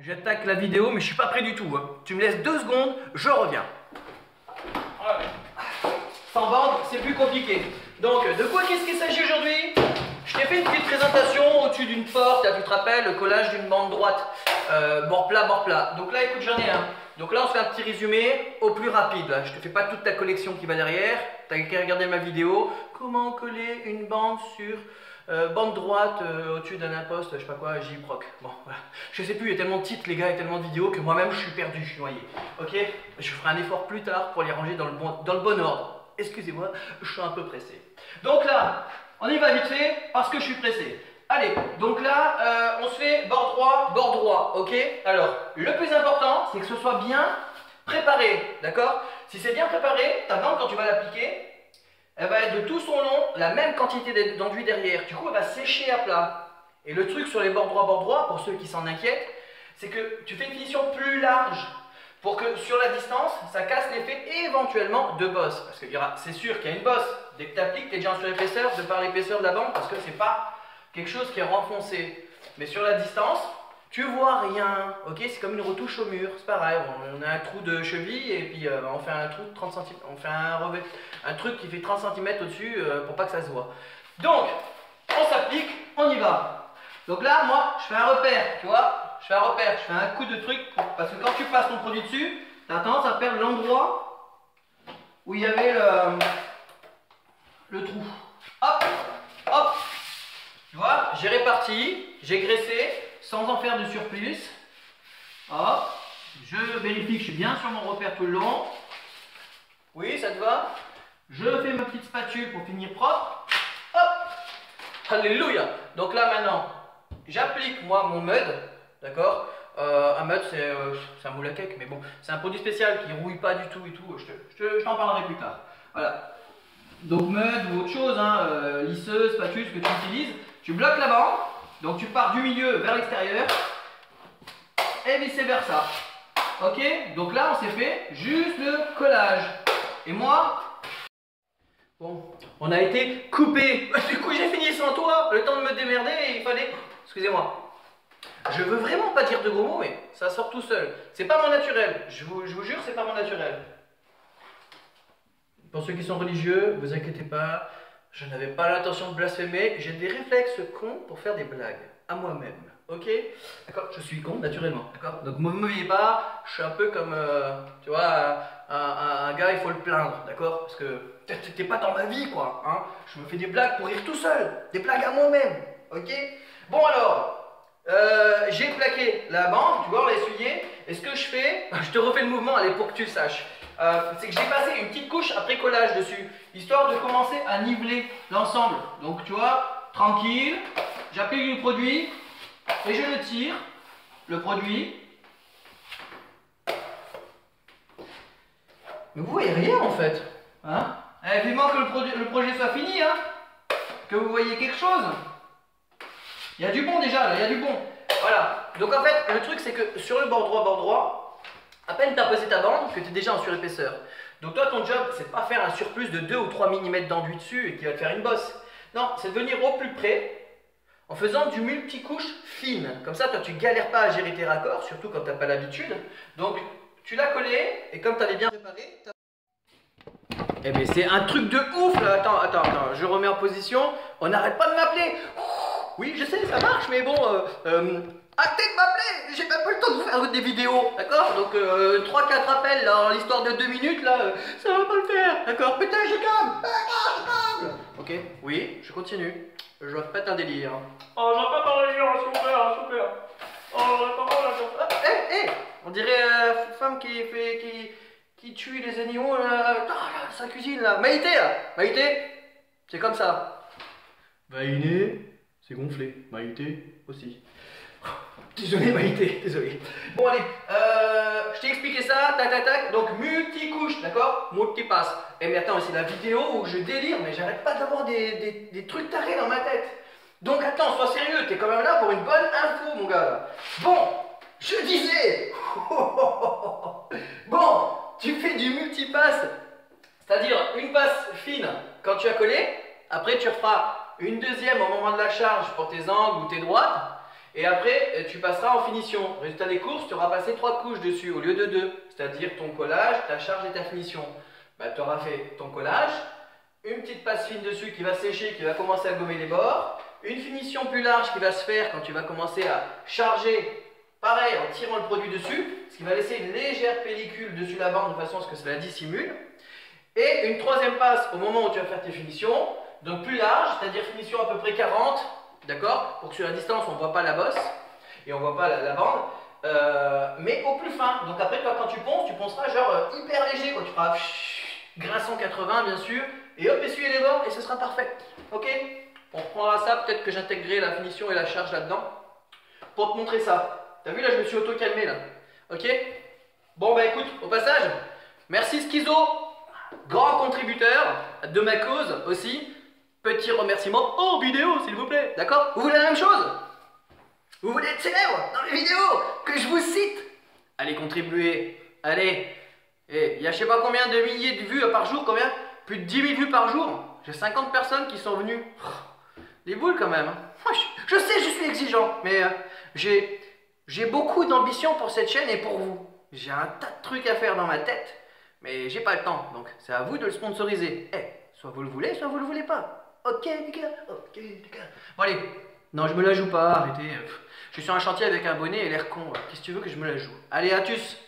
J'attaque la vidéo, mais je suis pas prêt du tout. Hein. Tu me laisses 2 secondes, je reviens. Sans bande, c'est plus compliqué. Donc, de quoi qu'est-ce qu'il s'agit aujourd'hui? Je t'ai fait une petite présentation au-dessus d'une porte. Là, tu te rappelles, le collage d'une bande droite. Bord plat, bord plat. Donc là, écoute, j'en ai un. Donc là, on se fait un petit résumé au plus rapide. Là. Je te fais pas toute ta collection qui va derrière. T'as qu'à regarder ma vidéo. Comment coller une bande sur bande droite au-dessus d'un imposte, je sais pas quoi, JProc. Bon, voilà. Je sais plus, il y a tellement de titres, les gars, et tellement de vidéos que moi-même, je suis perdu, je suis noyé. Ok? Je ferai un effort plus tard pour les ranger dans le bon ordre. Excusez-moi, je suis un peu pressé. Donc là, on y va vite fait parce que je suis pressé. Allez, donc là, on se fait bord droit, ok? Alors, le plus important, c'est que ce soit bien préparé, d'accord? Si c'est bien préparé, ta bande, quand tu vas l'appliquer, elle va être de tout son long la même quantité d'enduit derrière. Du coup, elle va sécher à plat. Et le truc sur les bords droits, pour ceux qui s'en inquiètent, c'est que tu fais une finition plus large pour que sur la distance, ça casse l'effet éventuellement de bosse. Parce que c'est sûr qu'il y a une bosse. Dès que tu appliques, tu es déjà en surépaisseur de par l'épaisseur de la bande parce que c'est pas quelque chose qui est renfoncé. Mais sur la distance, tu vois rien. Ok, c'est comme une retouche au mur. C'est pareil, on a un trou de cheville et puis on fait un trou de 30 cm. On fait un truc qui fait 30 cm au-dessus pour pas que ça se voit. Donc, on s'applique, on y va. Donc là, moi, je fais un repère, tu vois. Je fais un repère, je fais un coup de truc parce que quand tu passes ton produit dessus, tu as tendance à perdre l'endroit où il y avait le trou. Hop, hop. Tu vois, j'ai réparti, j'ai graissé sans en faire de surplus. Hop, je vérifie que je suis bien sur mon repère tout le long. Oui, ça te va? Je fais ma petite spatule pour finir propre. Hop, alléluia. Donc là maintenant, j'applique moi mon mud, d'accord? Un mud c'est un moule à cake, mais bon, c'est un produit spécial qui rouille pas du tout et tout. Je t'en parlerai plus tard. Voilà. Donc mud ou autre chose, hein, lisseuse, spatule, ce que tu utilises. Tu bloques la bande, donc tu pars du milieu vers l'extérieur et vice versa. Ok, donc là on s'est fait juste le collage. Et moi, bon, on a été coupé. Du coup j'ai fini sans toi, le temps de me démerder et il fallait... Excusez-moi. Je veux vraiment pas dire de gros mots, mais ça sort tout seul. C'est pas mon naturel, je vous jure, c'est pas mon naturel. Pour ceux qui sont religieux, vous inquiétez pas, je n'avais pas l'intention de blasphémer, j'ai des réflexes cons pour faire des blagues à moi-même, ok? D'accord? Je suis con naturellement, d'accord? Donc ne me voyez pas, je suis un peu comme, tu vois, un gars, il faut le plaindre, d'accord? Parce que t'es pas dans ma vie, quoi, hein? Je me fais des blagues pour rire tout seul, des blagues à moi-même, ok? Bon alors, j'ai plaqué la bande, tu vois, on l'a essuyé, et ce que je fais, je te refais le mouvement, allez, pour que tu le saches. C'est que j'ai passé une petite couche après collage dessus, histoire de commencer à niveler l'ensemble. Donc tu vois, tranquille, j'applique le produit et je le tire, le produit. Mais vous voyez rien en fait, hein? Vivement que le projet soit fini, hein? Que vous voyez quelque chose. Il y a du bon déjà, là, il y a du bon. Voilà, donc en fait, le truc c'est que sur le bord droit, à peine tu as posé ta bande que tu es déjà en surépaisseur. Donc toi, ton job, c'est pas faire un surplus de 2 ou 3 mm d'enduit dessus et qui va te faire une bosse. Non, c'est de venir au plus près en faisant du multicouche fine. Comme ça, toi, tu galères pas à gérer tes raccords, surtout quand tu n'as pas l'habitude. Donc, tu l'as collé et comme tu avais bien préparé... Eh bien, c'est un truc de ouf là. Attends, je remets en position. On n'arrête pas de m'appeler. Oui, je sais, ça marche, mais bon... Arrêtez de m'appeler, j'ai même pas le temps de vous faire des vidéos, d'accord? Donc 3-4 appels là, en l'histoire de 2 minutes là, ça va pas le faire, d'accord? Putain, je câble. Ok, oui, je continue. Je dois pas être un délire. Oh, j'en pas parler, s'il vous plaît, s'il vous plaît. Oh, attends, on dirait femme qui tue les animaux là, dans sa cuisine là. Maïté là, Maïté, c'est comme ça. Maïné, c'est gonflé. Maïté aussi. Désolé Maïté, désolé. Bon allez, je t'ai expliqué ça, tac, donc multicouche, d'accord? Multipasse. Et mais attends, c'est la vidéo où je délire, mais j'arrête pas d'avoir des trucs tarés dans ma tête. Donc attends, sois sérieux, t'es quand même là pour une bonne info mon gars là. Bon, je disais, bon, tu fais du multipasse, c'est-à-dire une passe fine quand tu as collé, après tu referas une deuxième au moment de la charge pour tes angles ou tes droites, Et après, tu passeras en finition. Résultat des courses, tu auras passé 3 couches dessus au lieu de 2. C'est-à-dire ton collage, ta charge et ta finition. Bah, tu auras fait ton collage, une petite passe fine dessus qui va sécher, qui va commencer à gommer les bords, une finition plus large qui va se faire quand tu vas commencer à charger, pareil, en tirant le produit dessus, ce qui va laisser une légère pellicule dessus la bande de façon à ce que cela dissimule. Et une troisième passe au moment où tu vas faire tes finitions, donc plus large, c'est-à-dire finition à peu près 40, d'accord, pour que sur la distance on ne voit pas la bosse et on ne voit pas la bande. Mais au plus fin. Donc après, toi, quand tu ponceras genre hyper léger, quoi. Tu feras grinçant 80, bien sûr, et hop, essuyer les bords et ce sera parfait. Ok? On reprendra ça. Peut-être que j'intégrerai la finition et la charge là-dedans pour te montrer ça. T'as vu, là, je me suis auto-calmé, là. Ok? Bon, bah écoute, au passage, merci Schizo, grand contributeur de ma cause aussi. Petit remerciement en vidéo, s'il vous plaît. D'accord? Vous voulez la même chose? Vous voulez être célèbre dans les vidéos que je vous cite? Allez contribuer, allez. Et il y a je sais pas combien de milliers de vues par jour, combien? Plus de 10 000 vues par jour. J'ai 50 personnes qui sont venues. Les boules quand même. Je sais, je suis exigeant, mais j'ai beaucoup d'ambition pour cette chaîne et pour vous. J'ai un tas de trucs à faire dans ma tête, mais j'ai pas le temps. Donc c'est à vous de le sponsoriser. Soit vous le voulez, soit vous le voulez pas. Ok les gars, ok les gars. Bon allez, non je me la joue pas, arrêtez. Je suis sur un chantier avec un bonnet et l'air con. Qu'est-ce que tu veux que je me la joue? Allez, Atus!